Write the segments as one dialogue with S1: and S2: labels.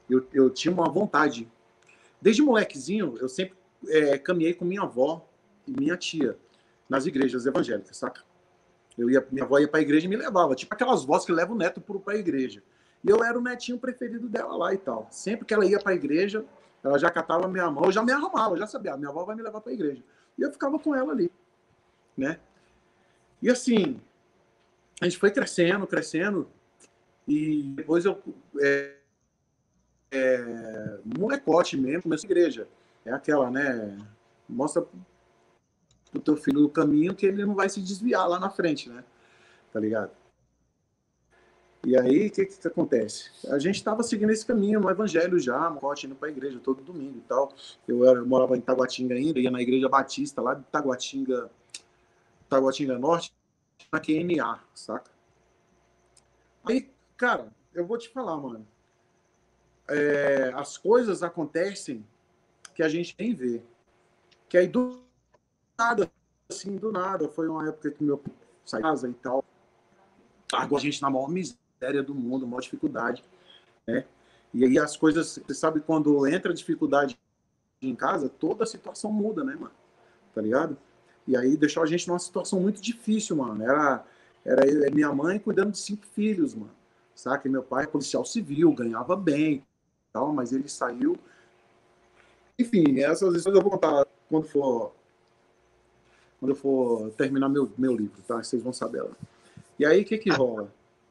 S1: Eu tinha uma vontade. Desde molequezinho, eu sempre caminhei com minha avó e minha tia nas igrejas evangélicas, saca? Minha avó ia para a igreja e me levava, tipo aquelas vós que levam o neto para a igreja. E eu era o netinho preferido dela lá e tal. Sempre que ela ia para a igreja, ela já catava minha mão, eu já me arrumava, eu já sabia, minha avó vai me levar para a igreja. E eu ficava com ela ali, né? E assim, a gente foi crescendo, crescendo, e depois eu, molecote mesmo, começou a igreja. É aquela, né? Mostra pro teu filho o caminho que ele não vai se desviar lá na frente, né? Tá ligado? E aí, o que acontece? A gente estava seguindo esse caminho no evangelho já, indo para a igreja todo domingo e tal. Eu morava em Taguatinga ainda, ia na igreja batista lá de Taguatinga Norte, na QNA, saca? Aí, cara, eu vou te falar, mano. As coisas acontecem que a gente nem vê. Que aí, do nada, assim, do nada, foi uma época que meu pai saiu de casa e tal. Largou a gente na maior miséria do mundo, maior dificuldade, né? E aí as coisas, você sabe, quando entra dificuldade em casa, toda a situação muda, né, mano? Tá ligado? E aí deixou a gente numa situação muito difícil, mano. Era minha mãe cuidando de 5 filhos, mano. Saca? E meu pai é policial civil, ganhava bem, tal, mas ele saiu. Enfim, essas histórias eu vou contar quando eu for terminar meu livro, tá? Vocês vão saber lá. E aí, o que rola?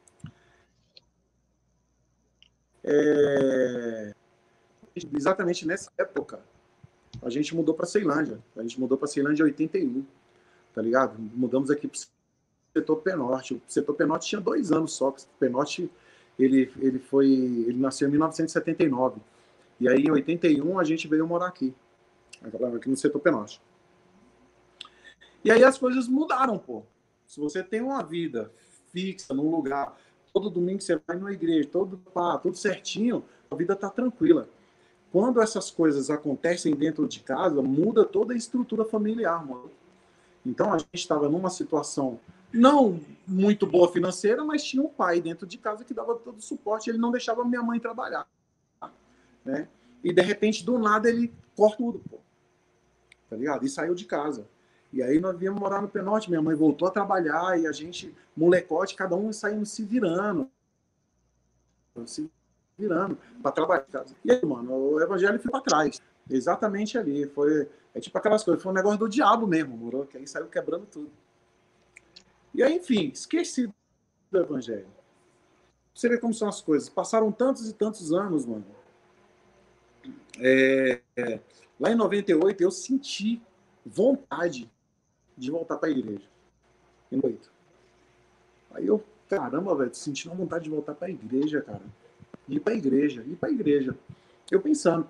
S1: Exatamente nessa época, a gente mudou para Ceilândia. A gente mudou para Ceilândia em 81, tá ligado? Mudamos aqui para o setor Penorte. O setor Penorte tinha 2 anos só. O Penorte, ele nasceu em 1979. E aí, em 81, a gente veio morar aqui no setor Penorte. E aí as coisas mudaram, pô. Se você tem uma vida fixa num lugar, todo domingo você vai numa igreja, tudo certinho, a vida tá tranquila. Quando essas coisas acontecem dentro de casa, muda toda a estrutura familiar, mano. Então a gente estava numa situação não muito boa financeira, mas tinha um pai dentro de casa que dava todo o suporte, ele não deixava minha mãe trabalhar, né? E de repente, do nada, ele corta tudo, pô. Tá ligado? E saiu de casa. E aí nós viemos morar no Penorte, minha mãe voltou a trabalhar e a gente, molecote, cada um saindo se virando para trabalhar. E aí, mano, o evangelho foi para trás. Exatamente ali. É tipo aquelas coisas, foi um negócio do diabo mesmo, moro? Que aí saiu quebrando tudo. E aí, enfim, esqueci do evangelho. Você vê como são as coisas. Passaram tantos e tantos anos, mano. Lá em 98, eu senti vontade de voltar para a igreja. Em 98. Aí eu, caramba, velho, senti uma vontade de voltar para a igreja, cara. Ir para a igreja. Eu pensando.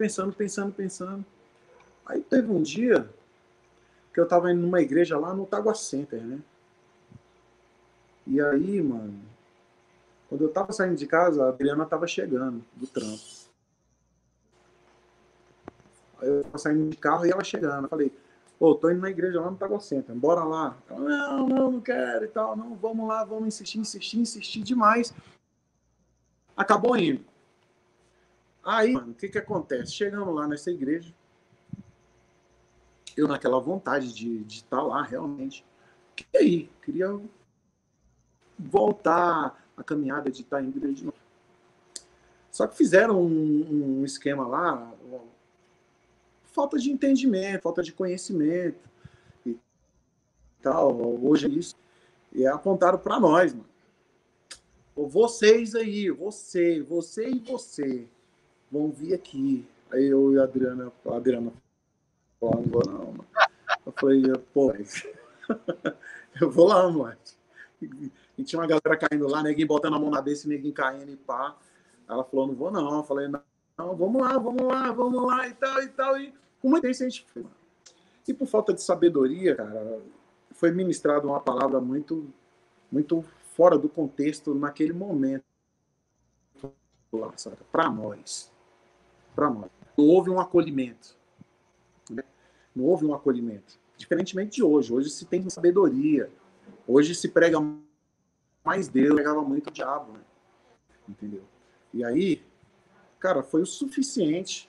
S1: Aí teve um dia que eu tava indo numa igreja lá no Tagua Center, né? E aí, mano, quando eu tava saindo de casa, a Adriana tava chegando do trampo. Aí eu tava saindo de carro e ela chegando. Eu falei, pô, tô indo na igreja lá no Tagua Center, bora lá. Ela, não quero e tal. Não, vamos lá, vamos insistir demais. Acabou indo. Aí, mano, o que acontece? Chegamos lá nessa igreja, eu naquela vontade de estar lá realmente. E aí, queria voltar a caminhada de estar em igreja de novo. Só que fizeram um esquema lá, falta de entendimento, falta de conhecimento e tal. Hoje é isso. E apontaram para nós, mano. Vocês aí, você e você, vão vir aqui. Aí eu e a Adriana falaram, não vou não, mano. Eu falei, pô, eu vou lá, mano. E tinha uma galera caindo lá, neguinho botando a mão na cabeça e neguinho caindo e pá. Ela falou, não vou não. Eu falei, não, vamos lá, e tal. E com muita gente a gente foi. E por falta de sabedoria, cara, foi ministrada uma palavra muito, muito fora do contexto naquele momento. Para nós. Não houve um acolhimento. Né? Não houve um acolhimento. Diferentemente de hoje. Hoje se tem sabedoria. Hoje se prega mais Deus, pregava muito o diabo. Né? Entendeu? E aí, cara, foi o suficiente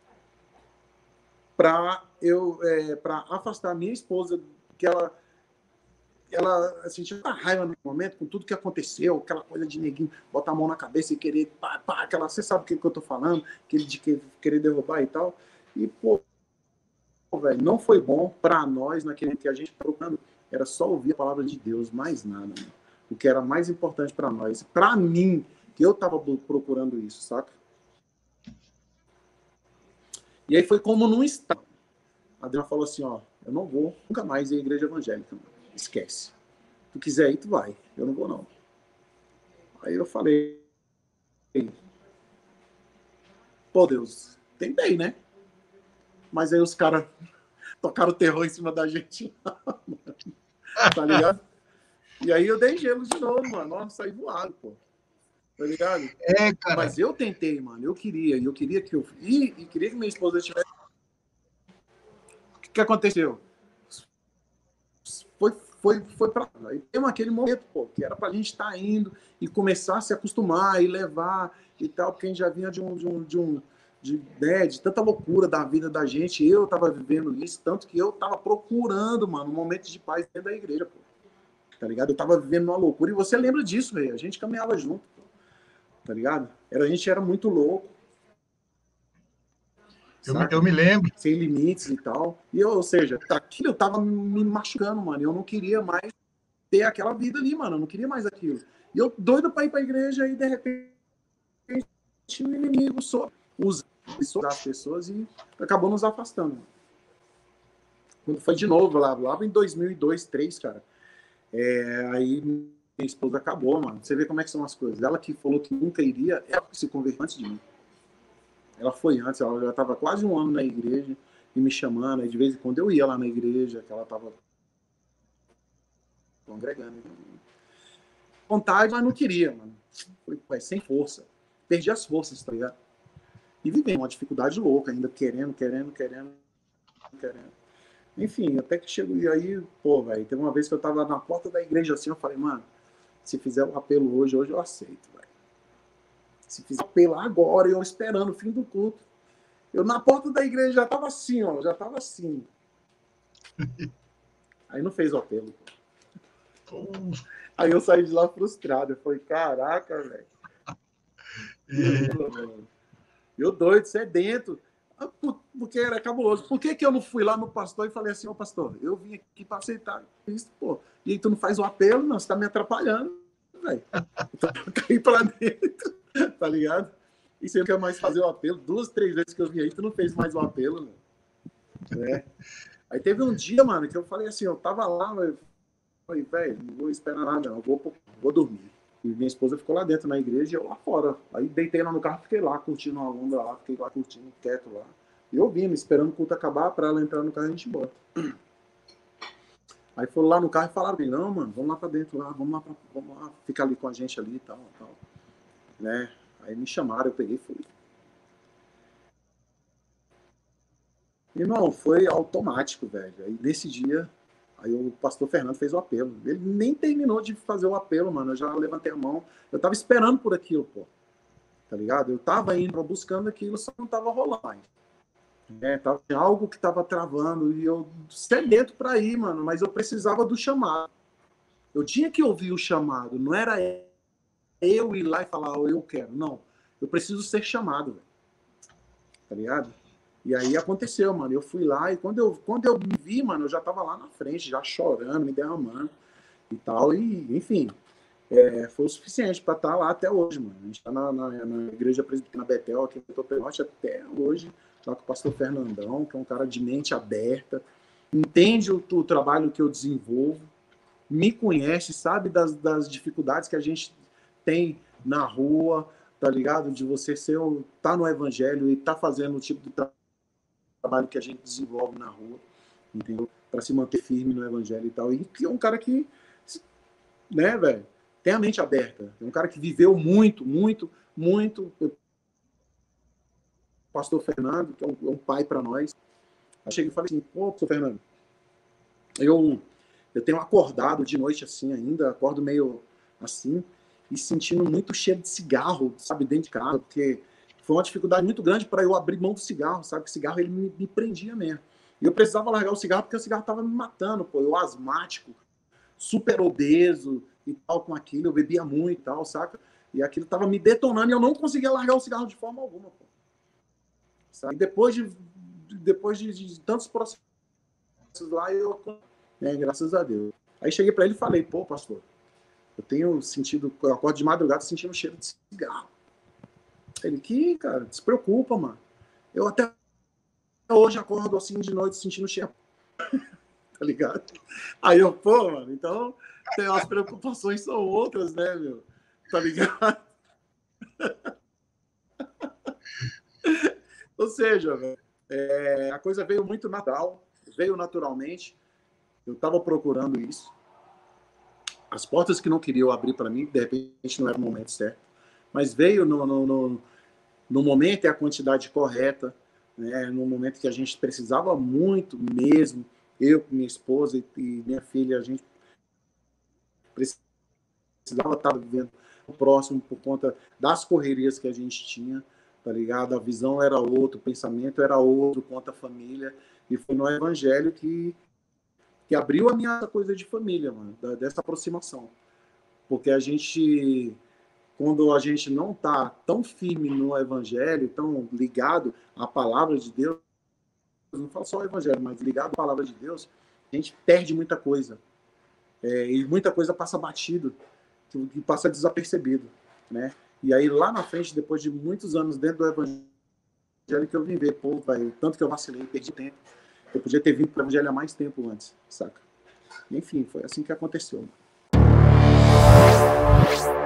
S1: para afastar a minha esposa, que ela sentiu uma raiva no momento com tudo que aconteceu, aquela coisa de neguinho botar a mão na cabeça e querer, aquela, você sabe o que eu tô falando, de querer derrubar e tal. E, pô, velho, não foi bom para nós naquele que a gente procurando, era só ouvir a palavra de Deus, mais nada, mano. O que era mais importante para nós, para mim, que eu tava procurando isso, saca? E aí foi como num estado. A Adriana falou assim, ó, eu não vou nunca mais ir à igreja evangélica, mano. Esquece. Tu quiser ir, tu vai. Eu não vou, não. Aí eu falei, pô, Deus, tentei, né? Mas aí os caras tocaram o terror em cima da gente lá, mano. Tá ligado? E aí eu dei gelo de novo, mano. Nossa, saí voado, pô. Tá ligado?
S2: Cara.
S1: Mas eu tentei, mano. Eu queria que eu... E queria que minha esposa tivesse... O que aconteceu? Foi pra... Aí temos aquele momento, pô, que era pra gente estar indo e começar a se acostumar e levar e tal, porque a gente já vinha de tanta loucura da vida da gente. Eu tava vivendo isso, tanto que eu tava procurando, mano, um momento de paz dentro da igreja, pô. Tá ligado? Eu tava vivendo uma loucura e você lembra disso, velho. A gente caminhava junto, pô. Tá ligado? A gente era muito louco.
S2: Eu me lembro.
S1: Sem limites e tal. Ou seja, aquilo eu tava me machucando, mano. Eu não queria mais ter aquela vida ali, mano. Eu não queria mais aquilo. E eu doido pra ir pra igreja e de repente o inimigo soube usar as pessoas e acabou nos afastando. Quando foi de novo lá em 2002, 2003, cara. Aí minha esposa acabou, mano. Você vê como é que são as coisas. Ela que falou que nunca iria, ela se converteu antes de mim. Ela foi antes, ela já estava quase um ano na igreja e me chamando. Aí de vez em quando eu ia lá na igreja, que ela estava congregando. Vontade, mas não queria, mano. Foi sem força. Perdi as forças, tá ligado? E vivendo uma dificuldade louca, ainda querendo. Enfim, até que chegou. E aí, pô, velho, teve uma vez que eu tava na porta da igreja assim, eu falei, mano, se fizer o apelo hoje eu aceito, velho. Se fizer o apelo agora, eu esperando o fim do culto. Eu na porta da igreja já tava assim, ó, Aí não fez o apelo, pô. Aí eu saí de lá frustrado. Eu falei, caraca, velho. Eu doido, sedento. Porque era cabuloso. Por que eu não fui lá no pastor e falei assim, ô pastor, eu vim aqui para aceitar isso, pô. E aí tu não faz o apelo, não, você tá me atrapalhando, velho. Então eu caí pra dentro, tá ligado? E você não quer mais fazer o apelo. 2, 3 vezes que eu vim aí, tu não fez mais o apelo, né? Aí teve um dia, mano, que eu falei assim, eu tava lá, eu falei, velho, não vou esperar nada, não, vou dormir. E minha esposa ficou lá dentro na igreja e eu lá fora. Aí deitei lá no carro, fiquei lá curtindo a onda lá, fiquei lá curtindo quieto lá. E ouvindo, esperando o culto acabar para ela entrar no carro e a gente ir embora. Aí foram lá no carro e falaram, não, mano, vamos lá para dentro lá, vamos lá, ficar ali com a gente ali e tal. Né? Aí me chamaram, eu peguei e fui. Irmão, foi automático, velho. Aí nesse dia, aí o pastor Fernando fez o apelo. Ele nem terminou de fazer o apelo, mano. Eu já levantei a mão. Eu tava esperando por aquilo, pô. Tá ligado? Eu tava indo, buscando aquilo, só não tava rolando. Tava algo que tava travando e eu sedento pra ir, mano. Mas eu precisava do chamado. Eu tinha que ouvir o chamado. Não era eu ir lá e falar, oh, eu quero. Não. Eu preciso ser chamado, velho. Tá ligado? E aí aconteceu, mano. Eu fui lá e quando eu me vi, mano, eu já tava lá na frente, já chorando, me derramando e tal. E, enfim, foi o suficiente para estar lá até hoje, mano. A gente tá na igreja presbiteriana Betel, aqui em Topenote, até hoje, lá com o pastor Fernandão, que é um cara de mente aberta, entende o trabalho que eu desenvolvo, me conhece, sabe das dificuldades que a gente tem na rua, tá ligado? De você tá no evangelho e tá fazendo o tipo de trabalho que a gente desenvolve na rua, entendeu? Para se manter firme no evangelho e tal. E que é um cara que, né, velho, tem a mente aberta. É um cara que viveu muito. O pastor Fernando, que é um pai para nós. Eu cheguei e falei assim, pô, pastor Fernando, eu tenho acordado de noite assim ainda, acordo meio assim, e sentindo muito cheiro de cigarro, sabe, dentro de casa, porque foi uma dificuldade muito grande para eu abrir mão do cigarro, sabe? Que o cigarro ele me prendia mesmo. E eu precisava largar o cigarro porque o cigarro estava me matando, pô. Eu asmático, super obeso e tal, com aquilo, eu bebia muito e tal, saca? E aquilo estava me detonando e eu não conseguia largar o cigarro de forma alguma, pô. Sabe? E depois de tantos processos lá, graças a Deus. Aí cheguei para ele e falei, pô, pastor, eu tenho sentido, eu acordo de madrugada sentindo cheiro de cigarro. Ele, que, cara, despreocupa, mano. Eu até hoje acordo assim de noite sentindo cheiro. Tá ligado? Aí eu, pô, mano, então as preocupações são outras, né, meu? Tá ligado? Ou seja, velho, a coisa veio muito natural, veio naturalmente. Eu tava procurando isso. As portas que não queriam abrir para mim, de repente não era o momento certo. Mas veio no momento e a quantidade correta, né? No momento que a gente precisava muito mesmo, eu, minha esposa e minha filha, a gente precisava estar vivendo o próximo por conta das correrias que a gente tinha, tá ligado? A visão era outra, o pensamento era outro quanto à família, e foi no Evangelho que abriu a minha coisa de família, mano, dessa aproximação. Porque a gente, quando a gente não está tão firme no Evangelho, tão ligado à palavra de Deus, não falo só o Evangelho, mas ligado à palavra de Deus, a gente perde muita coisa. E muita coisa passa batido, que passa desapercebido, né? E aí, lá na frente, depois de muitos anos dentro do Evangelho, que eu vim ver, pô, pai, tanto que eu vacilei, perdi tempo. Eu podia ter vindo para o Evangelho há mais tempo antes, saca? Enfim, foi assim que aconteceu.